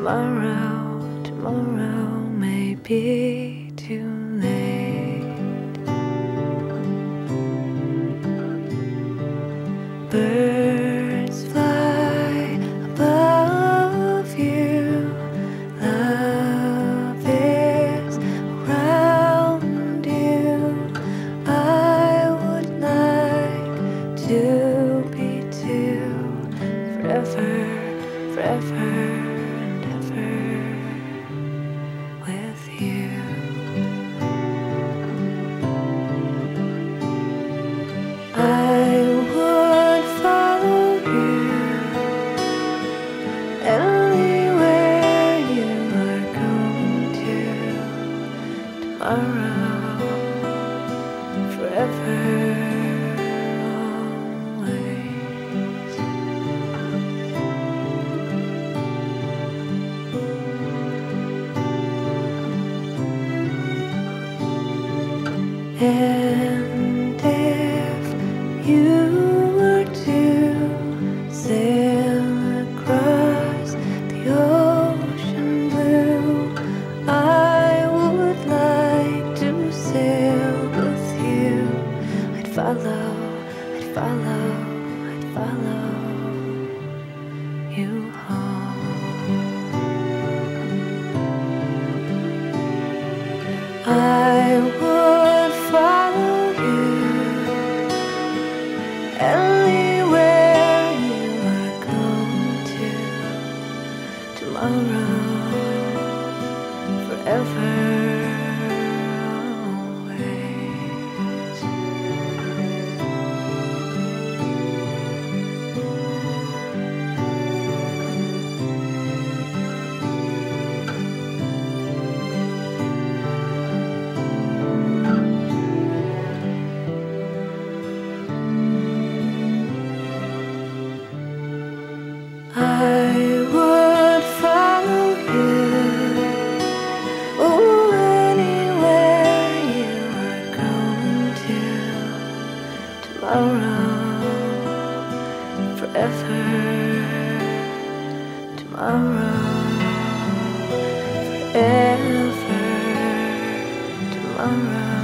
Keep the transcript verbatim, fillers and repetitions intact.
Tomorrow, tomorrow may be too late. Birds fly above you. Love is around you. I would like to be too, forever, forever. With you, I would follow you anywhere you are going to. Tomorrow, forever. And if you were to sail across the ocean blue, I would like to sail with you. I'd follow, I'd follow, I'd follow you home. I would follow you anywhere you are going to. Tomorrow, forever. I would follow you, oh, anywhere you are going to. Tomorrow, forever. Tomorrow, forever. Tomorrow.